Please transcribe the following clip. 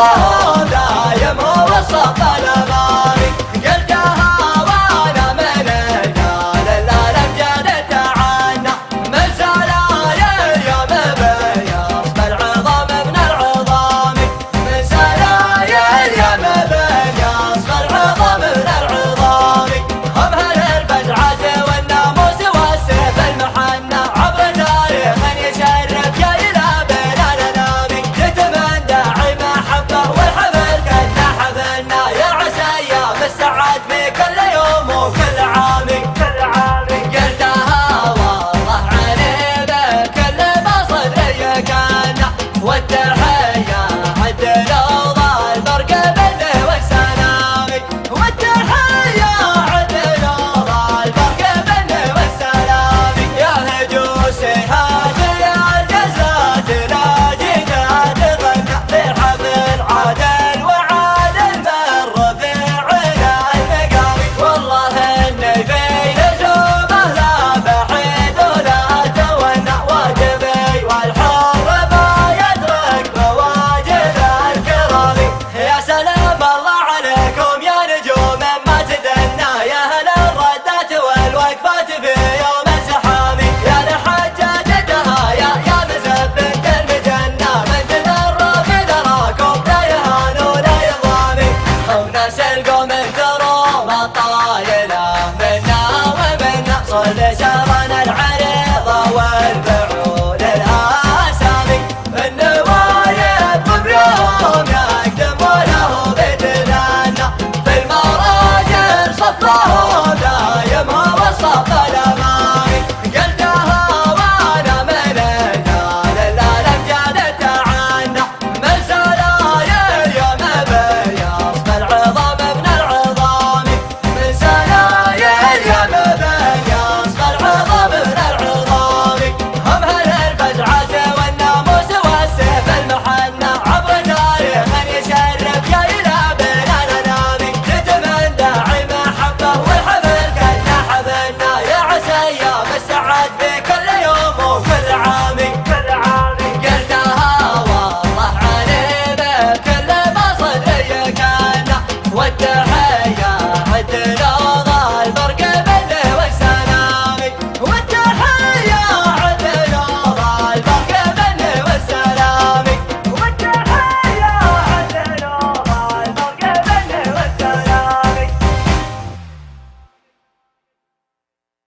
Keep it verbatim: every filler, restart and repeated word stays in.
دايم هو الصف الأمامي. قلتها وانا من رجال الأمجاد تعنى من سلايا اليوم بيصف العظام من العظام من سلايا اليوم بيصف العظام من العظام. هم هل الفزعة والناموس والسيف المحنى عبر تاريخ يشرف يا إلى بين الأنامي. يتمنى محبة والحفل كنا حفلنا يا عسى أيام السعاد في كل يوم وكل عامي. قلتها والله علي بكل ما صدري كان والتحية